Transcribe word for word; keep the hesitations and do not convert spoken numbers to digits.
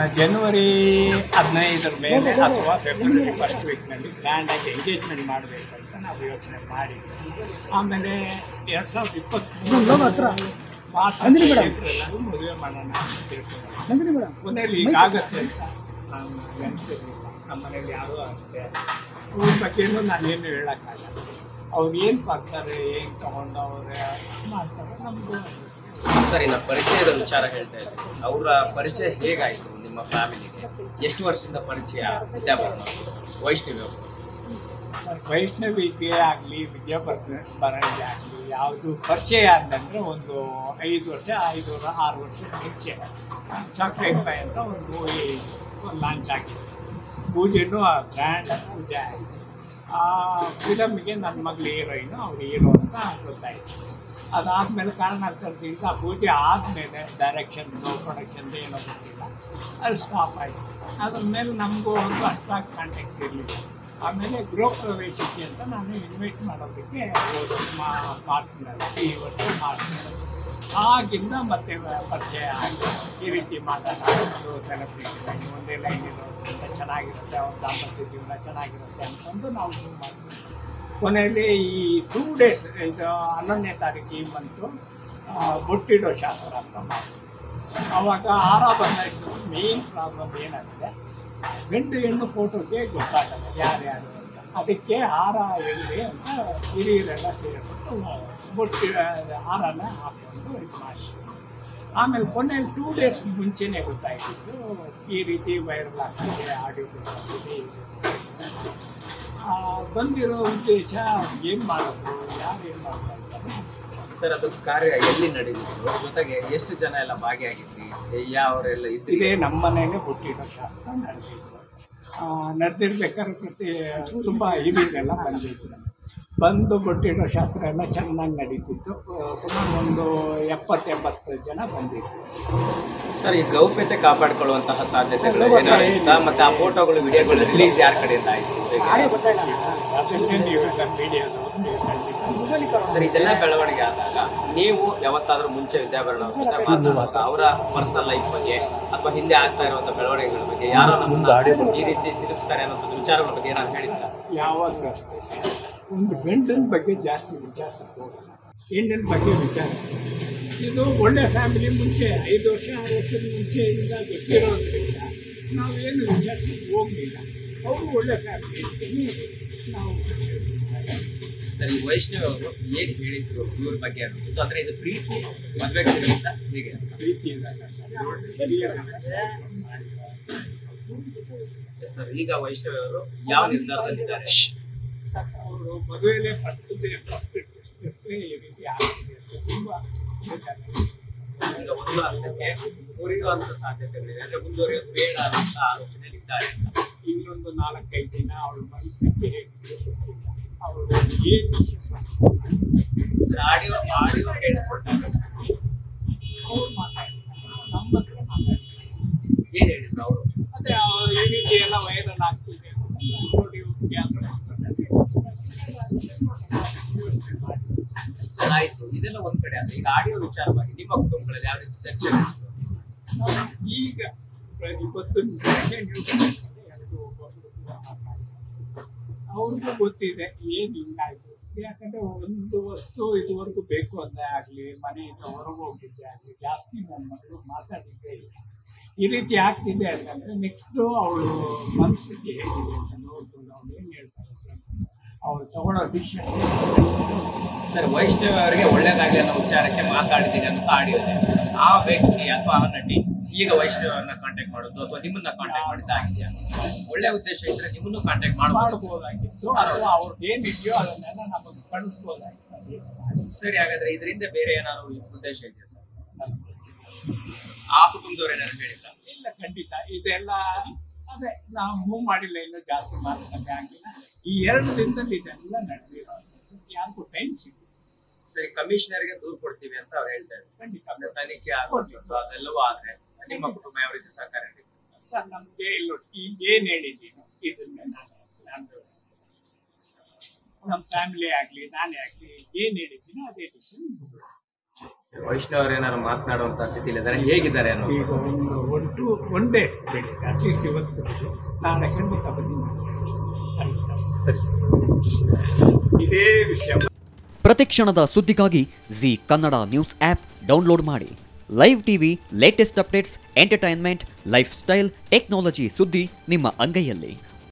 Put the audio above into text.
ಜನವರಿ ಹದಿನೈದರ ಮೇಲೆ ಅಥವಾ ಫೆಬ್ರವರಿ ಫಸ್ಟ್ ವೀಕ್ನಲ್ಲಿ ಗ್ರ್ಯಾಂಡಾಗಿ ಎಂಗೇಜ್ಮೆಂಟ್ ಮಾಡಬೇಕು ಅಂತ ನಾವು ಯೋಚನೆ ಮಾಡಿ ಆಮೇಲೆ ಎರಡು ಸಾವಿರದ ಇಪ್ಪತ್ತ್ಮೂರು ಮಾರ್ಚ್ ಏಪ್ರಿಲಲ್ಲಿ ಮದುವೆ ಮಾಡೋಣ ಅಂತ ತಿಳ್ಕೊಂಡು ಕೊನೆಯಲ್ಲಿ ಈಗಾಗತ್ತೆ ಅಂತ ನಾನು ನೆನೆಸಿರಲಿಲ್ಲ. ನಮ್ಮ ಮನೇಲಿ ಯಾರೂ ಅಷ್ಟೇ ಅವ್ರ ಬಗ್ಗೆನೂ ನಾನೇನು ಹೇಳೋಕ್ಕಾಗಲ್ಲ. ಅವ್ರು ಏನು ಬರ್ತಾರೆ ಏನು ತೊಗೊಂಡು ಅವ್ರು ಮಾಡ್ತಾರೆ ನಮಗೂ. ಸರಿ, ನಾವು ಪರಿಚಯದ ವಿಚಾರ ಹೇಳ್ತಾ ಇದ್ದೀವಿ. ಅವರ ಪರಿಚಯ ಹೇಗಾಯಿತು ನಿಮ್ಮ ಫ್ಯಾಮಿಲಿಗೆ? ಎಷ್ಟು ವರ್ಷದಿಂದ ಪರಿಚಯ ವಿದ್ಯಾಭರಣ ವೈಷ್ಣವಿ ಅವರು? ಸರ್, ವೈಷ್ಣವಿಗೆ ಆಗಲಿ ವಿದ್ಯಾಭರಣಗೆ ಆಗಲಿ ಯಾವುದು ಪರಿಚಯ ಅಂತಂದರೆ ಒಂದು ಐದು ವರ್ಷ ಐದು ಆರು ವರ್ಷ ಮುಂಚೆ ಚಾಕ್ಲೇಟ್ ಬಾಯ್ ಅಂತ ಒಂದು ಮೂವಿ ಲಾಂಚ್ ಆಗಿತ್ತು. ಪೂಜೆನೂ ಗ್ರ್ಯಾಂಡಾಗಿ ಪೂಜೆ ಆಯಿತು. ಆ ಫಿಲಮ್ಗೆ ನನ್ನ ಮಗಳು ಹೀರೋಯಿನು ಅವ್ರು ಹೀರೋ ಅಂತ ಗೊತ್ತಾಯಿತು. ಅದಾದಮೇಲೆ ಕಾರಣಾಂತರದಿಂದ ಪೂಜೆ ಆದಮೇಲೆ ಡೈರೆಕ್ಷನ್ದು ಪ್ರೊಡಕ್ಷನ್ದು ಏನೋ ಗೊತ್ತಿಲ್ಲ, ಅಲ್ಲಿ ಸ್ಟಾಪ್ ಆಯಿತು. ಅದ್ರ ಮೇಲೆ ನಮಗೂ ಒಂದು ಅಷ್ಟಾಗಿ ಕಾಂಟ್ಯಾಕ್ಟ್ ಇರಲಿಲ್ಲ. ಆಮೇಲೆ ಗೃಹ ಪ್ರವೇಶಕ್ಕೆ ಅಂತ ನಾನು ಇನ್ವೈಟ್ ಮಾಡೋದಕ್ಕೆ ಹೋದ ಮಾರ್ಚ್ನಲ್ಲಿ, ಈ ವರ್ಷ ಮಾರ್ಚ್ನಲ್ಲಿ. ಆಗಿಂದ ಮತ್ತೆ ಪರಿಚಯ ಆಗಿ ಈ ರೀತಿ ಮಾಡೋಣ, ಒಂದು ಸೆಲೆಬ್ರಿಟಿ ಲೈನ್ ಒಂದೇ ಲೈನ್ ಇರೋದ್ರಿಂದ ಚೆನ್ನಾಗಿರುತ್ತೆ, ಅವ್ರ ದಾಂಪತ್ಯ ಜೀವನ ಚೆನ್ನಾಗಿರುತ್ತೆ ಅಂತಂದು ನಾವು ಶುರು ಮಾಡ್ತೀವಿ. ಕೊನೆಯಲ್ಲಿ ಈ ಟೂ ಡೇಸ್ ಇದು ಹನ್ನೊಂದನೇ ತಾರೀಕು ಈ ಬಂತು ಬೊಟ್ಟಿಡೋ ಶಾಸ್ತ್ರ ಅಂತ ಮಾಡ್ತೀವಿ. ಆವಾಗ ಹಾರ ಬದಲಾಯಿಸೋದು ಮೇನ್ ಪ್ರಾಬ್ಲಮ್ ಏನಾಗಿದೆ, ಗಂಡು ಹೆಣ್ಣು ಫೋಟೋಗೆ ಗೊತ್ತಾಗಲ್ಲ ಯಾರ್ಯಾರು ಅಂತ. ಅದಕ್ಕೆ ಹಾರ ಎಲ್ಲಿ ಅಂತ ಹಿರಿಯರೆಲ್ಲ ಸೇರಿಬಿಟ್ಟು ಬೊಟ್ಟಿ ಹಾರನ ಹಾಕ್ಕೊಂಡು ಇದು ಮಾಡಿ ಆಮೇಲೆ ಕೊನೆಯಲ್ಲಿ ಟೂ ಡೇಸ್ ಮುಂಚೆನೇ ಗೊತ್ತಾಯಿತು ಈ ರೀತಿ ವೈರಲ್ ಆಗ್ತಿದೆ, ಆಡಿಯೋ ಗೊತ್ತಾಗ್ತಿದೆ. ಬಂದಿರೋ ಉದ್ದೇಶ ಏನು ಮಾಡೋದು, ಯಾರು ಏನು ಮಾಡ್ತಾ ಇದ್ದಾರೆ ಸರ್? ಅದು ಕಾರ್ಯ ಎಲ್ಲಿ ನಡೆದಿತ್ತು, ಜೊತೆಗೆ ಎಷ್ಟು ಜನ ಎಲ್ಲ ಭಾಗಿಯಾಗಿದ್ರಿ, ಯಾವರೆಲ್ಲ ಇದೇ ನಮ್ಮ ಮನೆಯಲ್ಲೇ ಬೊಟ್ಟಿಡೋ ಶಾಸ್ತ್ರ ನಡೆದಿತ್ತು. ನಡೆದಿರ್ಬೇಕಾದ್ರೆ ಪ್ರತಿ ತುಂಬ ಹಿರಿಯರೆಲ್ಲ ಬಂದಿತ್ತು. ಬಂದು ಬೊಟ್ಟಿಡೋ ಶಾಸ್ತ್ರ ಎಲ್ಲ ಚೆನ್ನಾಗಿ ನಡೀತಿತ್ತು. ಸುಮಾರು ಒಂದು ಎಪ್ಪತ್ತು ಎಂಬತ್ತು ಜನ ಬಂದಿತ್ತು. ಸರ್, ಈ ಗೌಪ್ಯತೆ ಕಾಪಾಡಿಕೊಳ್ಳುವಂತಹ ಸಾಧ್ಯತೆಗಳು ಏನಾಗಿತ್ತಾ? ಮತ್ತು ಆ ಫೋಟೋಗಳು ವಿಡಿಯೋಗಳು ರಿಲೀಸ್ ಯಾರ ಕಡೆಯಿಂದ ಆಯಿತು? ಅದನ್ನೇ ನೀವೆಲ್ಲ ಮೀಡಿಯಾದವರು ಸರ್, ಇದೆಲ್ಲ ಬೆಳವಣಿಗೆ ಆದಾಗ ನೀವು ಯಾವತ್ತಾದ್ರೂ ಮುಂಚೆ ವಿದ್ಯಾಭರಣ ಅವರ ಪರ್ಸನಲ್ ಲೈಫ್ ಬಗ್ಗೆ ಅಥವಾ ಹಿಂದೆ ಆಗ್ತಾ ಇರುವಂಥ ಬೆಳವಣಿಗೆಗಳ ಬಗ್ಗೆ ಯಾರೋ ನಮ್ಮ ಈ ರೀತಿ ಸಿಲುಕಿಸ್ತಾರೆ ಅನ್ನೋ ವಿಚಾರಗಳ ಬಗ್ಗೆ ಏನಾದ್ರು ಹೇಳಿಲ್ಲ? ಯಾವಾಗಲೂ ಅಷ್ಟೇ, ಒಂದು ಗಂಡನ ಬಗ್ಗೆ ಜಾಸ್ತಿ ವಿಚಾರಿಸಕ್ಕೆ ಹೋಗಲ್ಲ, ಹೆಣ್ಣಿನ ಬಗ್ಗೆ ವಿಚಾರಿಸ್ತಾರೆ. ಇದು ಒಳ್ಳೆ ಫ್ಯಾಮಿಲಿ. ಮುಂಚೆ ಐದು ವರ್ಷ ಆರು ವರ್ಷದ ಮುಂಚೆಯಿಂದ ಗೊತ್ತಿರೋದ್ರಿಂದ ನಾವೇನು ವಿಚಾರಿಸಕ್ಕೆ ಹೋಗಲಿಲ್ಲ. ಅವರು ಒಳ್ಳೆ ಫ್ಯಾಮಿಲಿ ನಾವು. ಸರ್, ಈ ವೈಷ್ಣವಿ ಅವರು ಹೇಗೆ ಹೇಳಿದ್ರು ಇವ್ರ ಬಗ್ಗೆ ಅನ್ನೋದು, ಅಂದರೆ ಇದು ಪ್ರೀತಿ ಮದುವೆಗಳಿಂದ ಹೇಗೆ? ಪ್ರೀತಿ ಇರಲ್ಲ ಸರ್. ಈಗ ವೈಷ್ಣವಿ ಅವರು ಯಾವ ನಿರ್ಧಾರದಲ್ಲಿದ್ದಾರೆ? ಅವರು ಮದುವೆಯಲ್ಲೇ ಫಸ್ಟ್ ಫಸ್ಟ್ ಈ ರೀತಿ ಆಗ್ತಿದೆ ಅಂತ ತುಂಬ ಈಗ ಒಂದು ಹಂತಕ್ಕೆ ಮುರಿಯುವಂಥ ಸಾಧ್ಯತೆಗಳಿದೆ, ಅಂದರೆ ಮುಂದುವರಿಯೋದು ಬೇಡ ಅಂತ ಆಲೋಚನೆಯಲ್ಲಿ ಇದ್ದಾರೆ. ಇನ್ನೊಂದು ನಾಲ್ಕೈದು ದಿನ ಅವಳ ಮನಸ್ಥಿತಿ ಹೇಗಿತ್ತು ಗೊತ್ತಿಲ್ಲ. ಅವರು ಏನು ವಿಷಯ ಸರ್, ಆಡಿಯೋ ಆಡಿಯೋ ಕೇಳಿಸ್ಕೊಟ್ಟಾಗ ಅವ್ರು ಮಾತಾಡ್ತಾರೆ, ನಮ್ಮ ಹತ್ರ ಮಾತಾಡ್ತಾರೆ. ಏನು ಹೇಳಿದ್ರು ಅವರು? ಅದೇ ಈ ರೀತಿ ಎಲ್ಲ ವೈರಲ್ ಆಗ್ತಿದೆ ನೋಡಿ ಸರ್, ಆಯ್ತು, ಇದೆಲ್ಲ ಒಂದ್ ಕಡೆ ಆದ್ರೆ ಈಗ ಆಡಿಯೋ ವಿಚಾರವಾಗಿ ನಿಮ್ಮ ಕುಟುಂಬಗಳಲ್ಲಿ ಯಾವ ರೀತಿ ಚರ್ಚೆ? ಈಗ ಇವತ್ತು ನ್ಯೂಸ್ ಎರಡು ಅವ್ರಿಗೂ ಗೊತ್ತಿದೆ ಏನು ಹಿಂಗಾಯ್ತು. ಯಾಕಂದ್ರೆ ಒಂದು ವಸ್ತು ಇದುವರೆಗೂ ಬೇಕು ಅಂದೇ ಆಗಲಿ, ಮನೆಯಿಂದ ಹೊರಗೆ ಹೋಗಿದ್ದೆ ಆಗಲಿ, ಜಾಸ್ತಿ ನನ್ನ ಮಗಳು ಮಾತಾಡಿದ್ದೇ ಇಲ್ಲ. ಈ ರೀತಿ ಆಗ್ತಿದೆ ಅಂತಂದರೆ ನೆಕ್ಸ್ಟು ಅವಳು ಮನಸ್ಥಿತಿ ಹೇಗಿದೆ ಅಂತ ನೋಡ್ಕೊಂಡು ಅವ್ರು ಏನು ಹೇಳ್ತಾರೆ, ಅವ್ರು ತಗೊಳ್ಳೋ ಡಿಸಿಷನ್. ಸರ್, ವೈಷ್ಣವಿ ಅವರಿಗೆ ಒಳ್ಳೇದಾಗಲಿ ಅನ್ನೋ ವಿಚಾರಕ್ಕೆ ಮಾತಾಡಿದ್ದೀನಿ ಅಂತ ಆಡಿಯೋ ಇದೆ. ಆ ವ್ಯಕ್ತಿ ಅಥವಾ ಆ ನಟಿ ಈಗ ವೈಷ್ಣವಿ ಅವ್ರನ್ನ ಕಾಂಟ್ಯಾಕ್ಟ್ ಮಾಡೋದು ಅಥವಾ ನಿಮ್ಮನ್ನ ಕಾಂಟ್ಯಾಕ್ಟ್ ಮಾಡಿದ್ದಾಗಿದೆಯಾ? ಒಳ್ಳೆ ಉದ್ದೇಶ ಇದ್ರೆ ನಿಮ್ಮನ್ನು ಕಾಂಟ್ಯಾಕ್ಟ್ ಮಾಡ್ಬೋದಾಗಿತ್ತು, ಅಥವಾ ಅವ್ರಿಗೆ ಏನಿದೆಯೋ ಅದನ್ನೆಲ್ಲ ನಮಗೆ ಕಳಿಸ್ಬೋದಾಗಿತ್ತು. ಸರಿ, ಹಾಗಾದ್ರೆ ಇದರಿಂದ ಬೇರೆ ಏನಾದ್ರು ಉದ್ದೇಶ ಇದೆಯಾ ಸರ್? ಆ ಕುಟುಂಬದವ್ರು ಏನಾದ್ರು ಹೇಳಿಲ್ಲ? ಇಲ್ಲ, ಖಂಡಿತ ಇದೆಲ್ಲ ಅದೇ ನಾವು ಮೂವ್ ಮಾಡಿಲ್ಲ, ಇನ್ನೂ ಜಾಸ್ತಿ ಮಾತುಕತೆ ಆಗಿಲ್ಲ. ಈ ಎರಡು ದಿನದಲ್ಲಿ ಇದೆಲ್ಲ ನಡೆದಿರೋ ಯಾರಿಗೂ ಟೈಮ್ ಸಿಗುತ್ತೆ. ಸರಿ, ಕಮಿಷನರ್ಗೆ ದೂರು ಕೊಡ್ತೀವಿ ಅಂತ ಅವ್ರು ಹೇಳ್ತಾ ಇದ್ದಾರೆ. ಖಂಡಿತ ತನಿಖೆ ಆಗೋದು ಅದೆಲ್ಲವೂ ಆದ್ರೆ ನಿಮ್ಮ ಕುಟುಂಬ ಯಾವ ರೀತಿ ಸಹಕಾರ ನೀಡುತ್ತೆ ಸರ್? ನಮ್ಗೆ ಇಲ್ಲ, ಈಗ ಏನ್ ಹೇಳಿದ್ದೀನಿ ಇದನ್ನ ನಾನು ನಮ್ಮ ಫ್ಯಾಮಿಲಿ ಆಗ್ಲಿ ನಾನೇ ಆಗ್ಲಿ ಏನ್ ಹೇಳಿದ್ದೀನಿ ಅದೇ ಡಿಸಿಷನ್. ವೈಷ್ಣವ್ ಅವ್ರು ಏನಾದ್ರು ಮಾತನಾಡುವಂತ ಸ್ಥಿತಿಲಿ ಇದ್ದಾರೆ, ಹೇಗಿದ್ದಾರೆ ಅನ್ನೋ ಈಗ ಒಂದು ಒನ್ ಟು ಒನ್ ಡೇ ಬೇಡಿ ಅಟ್ಲೀಸ್ಟ್ ಇವತ್ತು ನಾಳೆ ಖಂಡಿತ ಬನ್ನಿ ಸರಿ ಇದೇ ವಿಷಯ. ಪ್ರತಿಕ್ಷಣದ ಸುದ್ದಿಗಾಗಿ Zee Kannada news app download ಮಾಡಿ. Live TV, latest updates, entertainment, life style, technology ಸುದ್ದಿ ನಿಮ್ಮ ಅಂಗೈಯಲ್ಲಿ.